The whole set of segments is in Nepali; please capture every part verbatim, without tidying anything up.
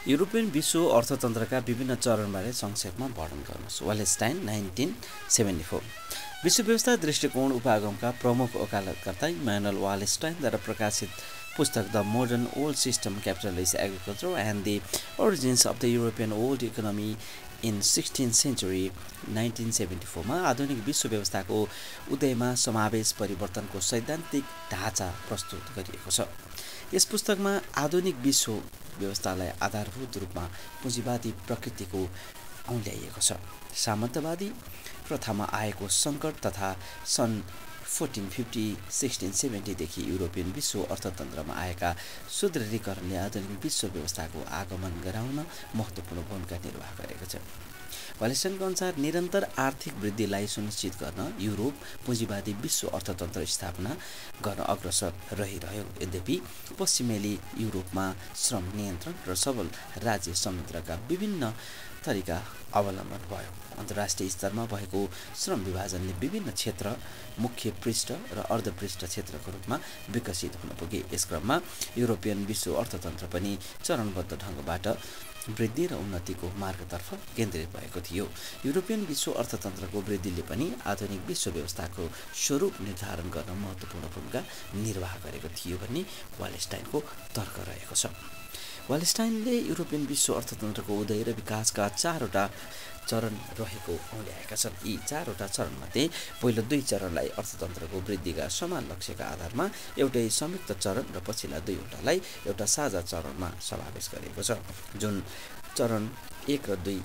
युरोपियन विश्व अर्थतन्त्रका विभिन्न चरणबारे संक्षेपमा वर्णन गर्नुहोस्। Wallerstein nineteen seventy four. विश्व व्यवस्था दृष्टिकोण उपागमका प्रमुख वकालतकर्ता इमानुएल वालेस्टाइनद्वारा प्रकाशित पुस्तक the modern old system capitalist agriculture and the origins of the European old economy in sixteen century nineteen seventy फोरमा आधुनिक विश्व व्यवस्थाको उदयमा समावेश परिवर्तनको सैद्धान्तिक ढाँचा प्रस्तुत गरिएको छ। यस पुस्तकमा आधुनिक विश्व व्यवस्थालाई आधारभूत रूपमा पुँजीवादी प्रकृतिको औँल्याइएको छ। सामन्तवादी प्रथामा आएको सङ्कट तथा सन् फोर्टिन फिफ्टी सिक्सटिन सेभेन्टीदेखि युरोपियन विश्व अर्थतन्त्रमा आएका सुदृढीकरणले आधुनिक विश्व व्यवस्थाको आगमन गराउन महत्त्वपूर्ण भूमिका निर्वाह गरेको छ। वालेस्टाइनको अनुसार निरन्तर आर्थिक वृद्धिलाई सुनिश्चित गर्न युरोप पुँजीवादी विश्व अर्थतन्त्र स्थापना गर्न अग्रसर रहिरह्यो। यद्यपि पश्चिमेली युरोपमा श्रम नियन्त्रण र सबल राज्य संयन्त्रका विभिन्न तरिका अवलम्बन भयो। अन्तर्राष्ट्रिय स्तरमा भएको श्रम विभाजनले विभिन्न क्षेत्र मुख्य पृष्ठ र अर्धपृष्ठ क्षेत्रको रूपमा विकसित हुन पुगे। यस क्रममा युरोपियन विश्व अर्थतन्त्र पनि चरणबद्ध ढङ्गबाट वृद्धि र उन्नतिको मार्गतर्फ केन्द्रित भएको थियो। युरोपियन विश्व अर्थतन्त्रको वृद्धिले पनि आधुनिक विश्व व्यवस्थाको स्वरूप निर्धारण गर्न महत्त्वपूर्ण भूमिका निर्वाह गरेको थियो भन्ने वालेस्टाइनको तर्क रहेको छ। वालेस्टाइनले युरोपियन विश्व अर्थतन्त्रको उदय र विकासका चारवटा चरण रहेको औँल्याएका छन्। यी चारवटा चरणमध्ये पहिलो दुई चरणलाई अर्थतन्त्रको वृद्धिका समान लक्ष्यका आधारमा एउटै संयुक्त चरण र पछिल्ला दुईवटालाई एउटा साझा चरणमा समावेश गरेको छ, जुन चरण एक र दुई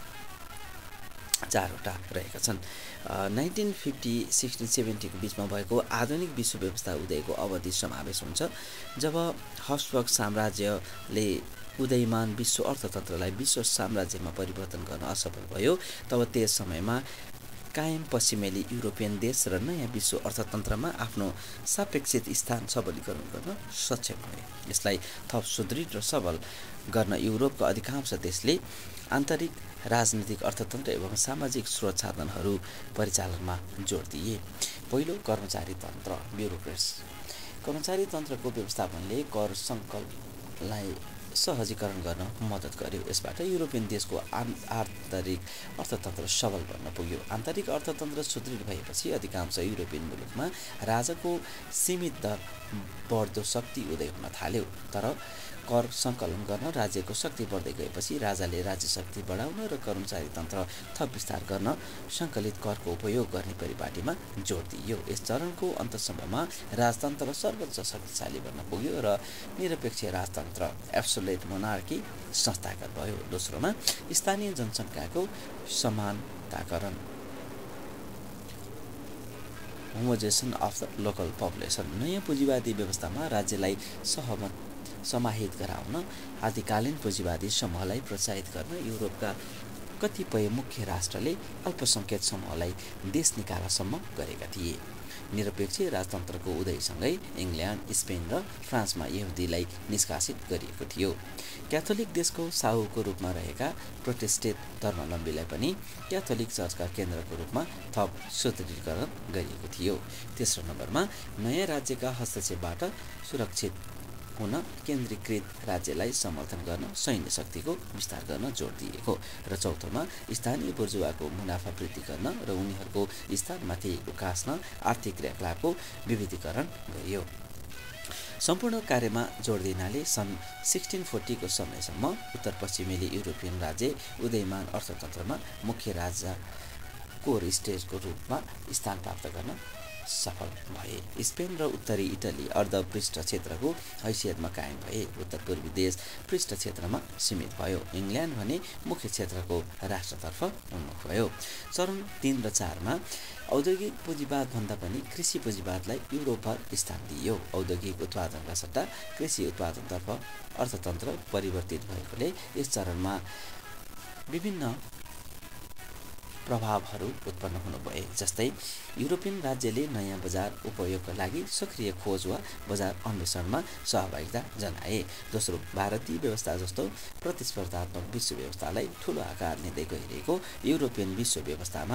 चारवटा रहेका छन्। नाइन्टिन फिफ्टी सिक्सटिन सेभेन्टीको बिचमा भएको आधुनिक विश्व व्यवस्था उदयको अवधि समावेश हुन्छ, जब हब्सबर्ग साम्राज्यले उदयमान विश्व अर्थतन्त्रलाई विश्व साम्राज्यमा परिवर्तन गर्न असफल भयो। तब त्यस समयमा कायम पश्चिमेली युरोपियन देश र नयाँ विश्व अर्थतन्त्रमा आफ्नो सापेक्षित स्थान सबलीकरण गर्न सक्षम भए। यसलाई थप सुदृढ र सबल गर्न युरोपका अधिकांश देशले आन्तरिक राजनीतिक अर्थतन्त्र एवं सामाजिक स्रोत साधनहरू परिचालनमा जोड दिए। पहिलो, कर्मचारी तन्त्र ब्युरोक्रेसी। कर्मचारी तन्त्रको व्यवस्थापनले कर सङ्कलनलाई सहजीकरण गर्न मद्दत गर्यो। यसबाट युरोपियन देशको आन्तरिक अर्थतन्त्र सबल बन्न पुग्यो। आन्तरिक अर्थतन्त्र सुदृढ भएपछि अधिकांश युरोपियन मुलुकमा राजाको सीमित दर बढ्दो शक्ति उदय हुन थाल्यो। तर कर सङ्कलन गर्न राज्यको शक्ति बढ्दै गएपछि राजाले राज्य शक्ति बढाउन र कर्मचारी तन्त्र थप विस्तार गर्न सङ्कलित करको उपयोग गर्ने परिपाटीमा जोड दिइयो। यस चरणको अन्तसम्ममा राजतन्त्र सर्वोच्च शक्तिशाली बन्न पुग्यो र निरपेक्ष राजतन्त्र एब्सोल्युट मोनार्की संस्थागत भयो। दोस्रोमा, स्थानीय जनसङ्ख्याको समानताकरण homogenisation of the local population. नयाँ पुँजीवादी व्यवस्थामा राज्यलाई सहमत समाहित गराउन आदिकालीन पुँजीवादी समूहलाई प्रोत्साहित गर्न युरोपका कतिपय मुख्य राष्ट्रले अल्पसङ्ख्यक समूहलाई देश निकालासम्म गरेका थिए। निरपेक्ष राजतन्त्रको उदयसँगै इङ्ल्यान्ड, स्पेन र फ्रान्समा यहुदीलाई निष्कासित गरिएको थियो। क्याथोलिक देशको साहुको रूपमा रहेका प्रोटेस्टेन्ट धर्मावलम्बीलाई पनि क्याथोलिक चर्चका केन्द्रको रूपमा थप सुदृढीकरण गरिएको थियो। तेस्रो नम्बरमा, नयाँ राज्यका हस्तक्षेपबाट सुरक्षित हुन केन्द्रीकृत राज्यलाई समर्थन गर्न सैन्य शक्तिको विस्तार गर्न जोड दिएको। र चौथोमा, स्थानीय बुर्जुवाको मुनाफा वृद्धि गर्न र उनीहरूको स्थानमाथि उकास्न आर्थिक क्रियाकलापको विविधीकरण गरियो। सम्पूर्ण कार्यमा जोड दिनाले सन् सिक्सटिन फोर्टीको समयसम्म उत्तर पश्चिमेली युरोपियन राज्य उदयमान अर्थतन्त्रमा मुख्य राजा कोर स्टेजको रूपमा स्थान प्राप्त गर्न सफल भए। स्पेन र उत्तरी इटली अर्धपृष्ठ क्षेत्रको हैसियतमा कायम भए। उत्तर पूर्वी देश पृष्ठ क्षेत्रमा सीमित भयो। इङ्ल्यान्ड भने मुख्य क्षेत्रको राष्ट्रतर्फ उन्मुख भयो। चरण तीन र चारमा औद्योगिक पुँजीवादभन्दा पनि कृषि पुँजीवादलाई युरोपभर स्थान दिइयो। औद्योगिक उत्पादनका सट्टा कृषि उत्पादनतर्फ अर्थतन्त्र परिवर्तित भएकोले यस चरणमा विभिन्न प्रभावहरू उत्पन्न हुनु भए। जस्तै युरोपियन राज्यले नयाँ बजार उपयोगका लागि सक्रिय खोज वा बजार अन्वेषणमा सहभागिता जनाए। दोस्रो, भारतीय व्यवस्था जस्तो प्रतिस्पर्धात्मक विश्व व्यवस्थालाई ठूलो आकार लिँदै गइरहेको युरोपियन विश्व व्यवस्थामा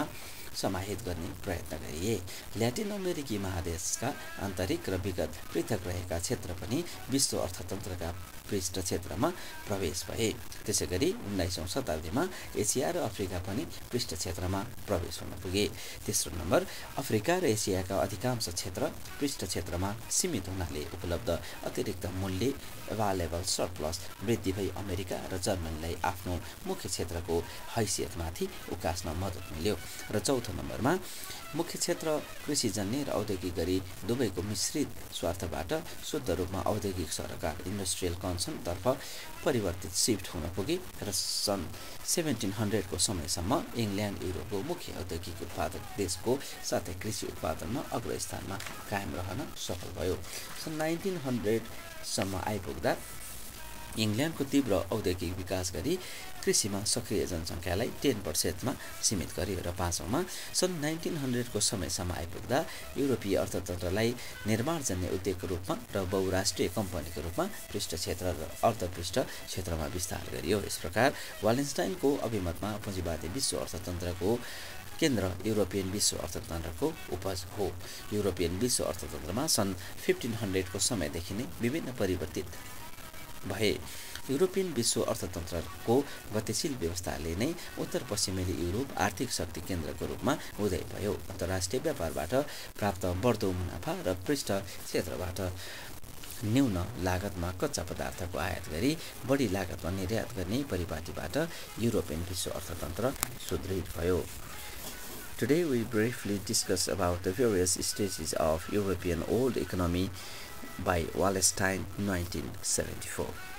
समाहित गर्ने प्रयत्न गरिए। ल्याटिन अमेरिकी महादेशका आन्तरिक र विगत पृथक रहेका क्षेत्र पनि विश्व अर्थतन्त्रका पृष्ठ क्षेत्रमा प्रवेश भए। त्यसै गरी उन्नाइसौँ शताब्दीमा एसिया र अफ्रिका पनि पृष्ठ क्षेत्रमा प्रवेश हुन पुगे। तेस्रो नम्बर, अफ्रिका र एसियाका अधिकांश क्षेत्र पृष्ठ क्षेत्रमा सीमित हुनाले उपलब्ध अतिरिक्त मूल्य एभाइलेबल सरप्लस वृद्धि भई अमेरिका र जर्मनीलाई आफ्नो मुख्य क्षेत्रको हैसियतमाथि उकास्न मद्दत मिल्यो। र चौथो नम्बरमा, मुख्य क्षेत्र कृषिजन्य र औद्योगिक गरी दुवैको मिश्रित स्वार्थबाट शुद्ध रूपमा औद्योगिक सरकार इन्डस्ट्रियल कन्सर्नतर्फ परिवर्तित सिफ्ट हुन पुगे र सन् सेभेन्टिन हन्ड्रेडको समयसम्म इङ्ल्यान्ड युरोपको मुख्य औद्योगिक उत्पादक देशको साथै कृषि उत्पादनमा अग्रस्थानमा कायम रहन सफल भयो। सन् नाइन्टिन हन्ड्रेडसम्म आइपुग्दा इङ्ल्यान्डको तीव्र औद्योगिक विकास गरी कृषिमा सक्रिय जनसङ्ख्यालाई टेन पर्सेन्टमा सीमित गर्यो। र पाँचौँमा, सन् नाइन्टिन हन्ड्रेडको समयसम्म आइपुग्दा युरोपीय अर्थतन्त्रलाई निर्माणजन्य उद्योगको रूपमा र बहुराष्ट्रिय कम्पनीको रूपमा पृष्ठ क्षेत्र र अर्धपृष्ठ क्षेत्रमा विस्तार गरियो। यस प्रकार वालेन्स्टाइनको अभिमतमा पुँजीवादी विश्व अर्थतन्त्रको केन्द्र युरोपियन विश्व अर्थतन्त्रको उपज हो। युरोपियन विश्व अर्थतन्त्रमा सन् फिफ्टिन हन्ड्रेडको समयदेखि नै विभिन्न परिवर्तित भए। युरोपियन विश्व अर्थतन्त्रको गतिशील व्यवस्थाले नै उत्तर पश्चिमेली युरोप आर्थिक शक्ति केन्द्रको रूपमा उदय भयो। अन्तर्राष्ट्रिय व्यापारबाट प्राप्त बढ्दो मुनाफा र पृष्ठ क्षेत्रबाट न्यून लागतमा कच्चा पदार्थको आयात गरी बढी लागतमा निर्यात गर्ने परिपाटीबाट युरोपियन विश्व अर्थतन्त्र सुदृढ भयो। Today we briefly discuss about the various stages of European old economy by Wallerstein in nineteen seventy-four.